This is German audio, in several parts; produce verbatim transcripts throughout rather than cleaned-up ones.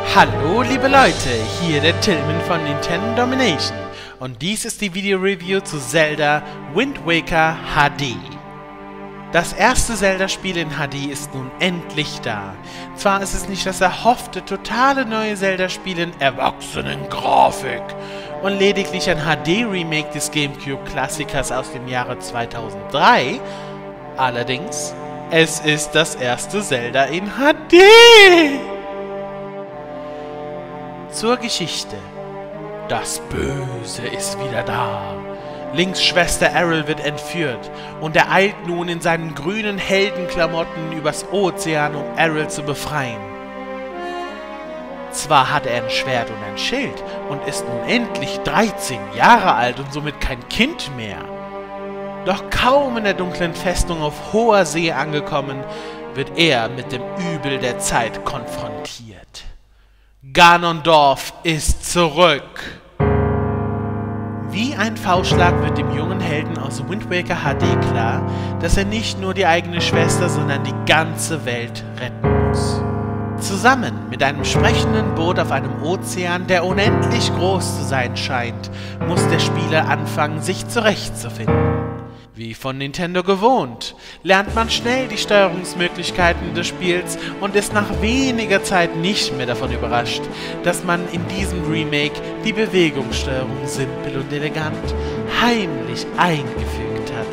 Hallo liebe Leute, hier der Tillman von Nintendo Domination und dies ist die Video-Review zu Zelda Wind Waker H D. Das erste Zelda-Spiel in H D ist nun endlich da. Zwar ist es nicht das erhoffte totale neue Zelda-Spiel in Erwachsenen-Grafik und lediglich ein H D-Remake des GameCube-Klassikers aus dem Jahre zweitausenddrei, allerdings, es ist das erste Zelda in H D! Zur Geschichte. Das Böse ist wieder da. Links Schwester Aryll wird entführt und er eilt nun in seinen grünen Heldenklamotten übers Ozean, um Aryll zu befreien. Zwar hat er ein Schwert und ein Schild und ist nun endlich dreizehn Jahre alt und somit kein Kind mehr. Doch kaum in der dunklen Festung auf hoher See angekommen, wird er mit dem Übel der Zeit konfrontiert. Ganondorf ist zurück! Wie ein Faustschlag wird dem jungen Helden aus Wind Waker H D klar, dass er nicht nur die eigene Schwester, sondern die ganze Welt retten muss. Zusammen mit einem sprechenden Boot auf einem Ozean, der unendlich groß zu sein scheint, muss der Spieler anfangen, sich zurechtzufinden. Wie von Nintendo gewohnt, lernt man schnell die Steuerungsmöglichkeiten des Spiels und ist nach weniger Zeit nicht mehr davon überrascht, dass man in diesem Remake die Bewegungssteuerung simpel und elegant heimlich eingefügt hat.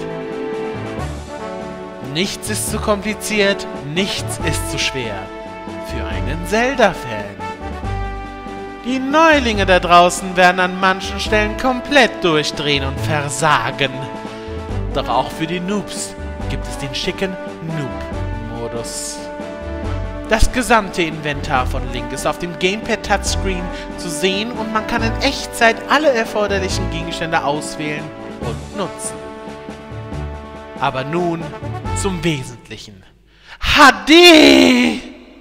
Nichts ist zu kompliziert, nichts ist zu schwer. Für einen Zelda-Fan. Die Neulinge da draußen werden an manchen Stellen komplett durchdrehen und versagen. Doch auch für die Noobs gibt es den schicken Noob-Modus. Das gesamte Inventar von Link ist auf dem Gamepad-Touchscreen zu sehen und man kann in Echtzeit alle erforderlichen Gegenstände auswählen und nutzen. Aber nun zum Wesentlichen. H D!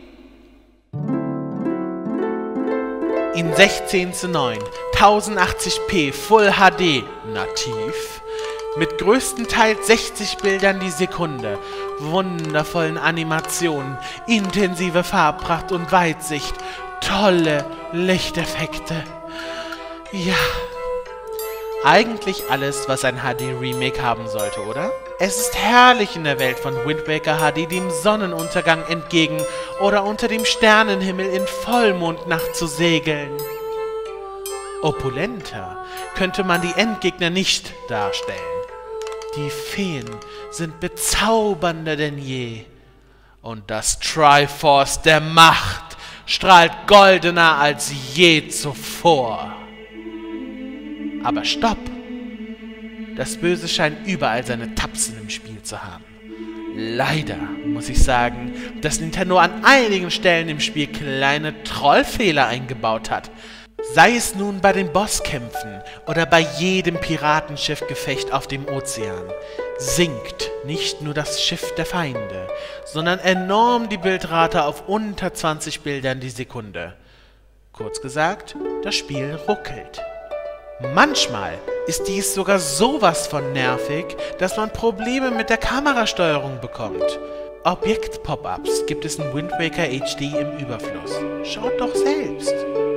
In sechzehn zu neun, tausendachtzig p Full H D nativ, mit größtenteils sechzig Bildern die Sekunde, wundervollen Animationen, intensive Farbpracht und Weitsicht, tolle Lichteffekte. Ja, eigentlich alles, was ein H D-Remake haben sollte, oder? Es ist herrlich in der Welt von Wind Waker H D dem Sonnenuntergang entgegen oder unter dem Sternenhimmel in Vollmondnacht zu segeln. Opulenter könnte man die Endgegner nicht darstellen. Die Feen sind bezaubernder denn je. Und das Triforce der Macht strahlt goldener als je zuvor. Aber stopp! Das Böse scheint überall seine Tapsen im Spiel zu haben. Leider muss ich sagen, dass Nintendo an einigen Stellen im Spiel kleine Trollfehler eingebaut hat. Sei es nun bei den Bosskämpfen oder bei jedem Piratenschiffgefecht auf dem Ozean, sinkt nicht nur das Schiff der Feinde, sondern enorm die Bildrate auf unter zwanzig Bildern die Sekunde. Kurz gesagt, das Spiel ruckelt. Manchmal ist dies sogar sowas von nervig, dass man Probleme mit der Kamerasteuerung bekommt. Objekt-Pop-Ups gibt es in Wind Waker H D im Überfluss. Schaut doch selbst!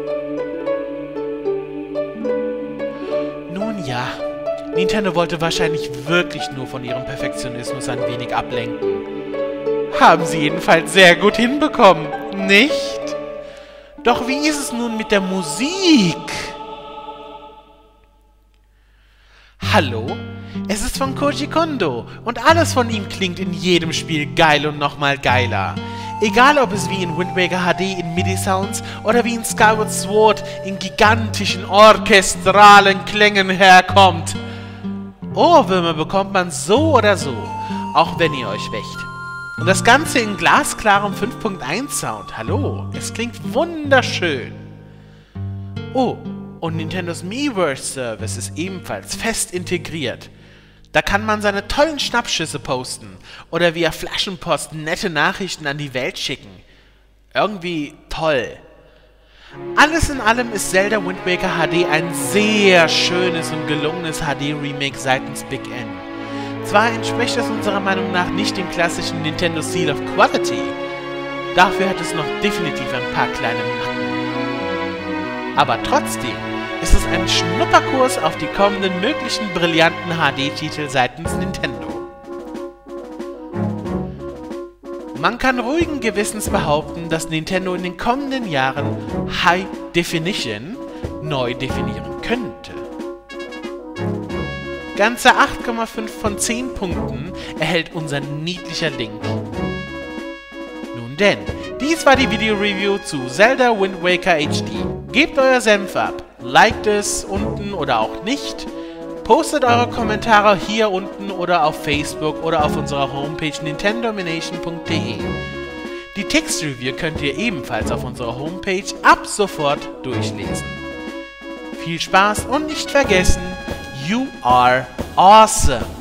Nun ja, Nintendo wollte wahrscheinlich wirklich nur von ihrem Perfektionismus ein wenig ablenken. Haben sie jedenfalls sehr gut hinbekommen, nicht? Doch wie ist es nun mit der Musik? Hallo? Es ist von Koji Kondo und alles von ihm klingt in jedem Spiel geil und nochmal geiler. Egal ob es wie in Wind Waker H D in MIDI-Sounds oder wie in Skyward Sword in gigantischen orchestralen Klängen herkommt. Ohrwürmer bekommt man so oder so, auch wenn ihr euch wächt. Und das Ganze in glasklarem fünf Punkt eins Sound. Hallo, es klingt wunderschön. Oh, und Nintendos Miiverse Service ist ebenfalls fest integriert. Da kann man seine tollen Schnappschüsse posten oder via Flaschenpost nette Nachrichten an die Welt schicken. Irgendwie toll. Alles in allem ist Zelda Wind Waker H D ein sehr schönes und gelungenes H D-Remake seitens Big N. Zwar entspricht es unserer Meinung nach nicht dem klassischen Nintendo Seal of Quality, dafür hat es noch definitiv ein paar kleine Macken. aber trotzdem ist es ein Schnupperkurs auf die kommenden möglichen brillanten H D-Titel seitens Nintendo. Man kann ruhigen Gewissens behaupten, dass Nintendo in den kommenden Jahren High Definition neu definieren könnte. Ganze acht Komma fünf von zehn Punkten erhält unser niedlicher Link. Nun denn, dies war die Video-Review zu Zelda Wind Waker H D. Gebt euer Senf ab, liked es unten oder auch nicht, postet eure Kommentare hier unten oder auf Facebook oder auf unserer Homepage nintendomination punkt de. Die Textreview könnt ihr ebenfalls auf unserer Homepage ab sofort durchlesen. Viel Spaß und nicht vergessen, you are awesome!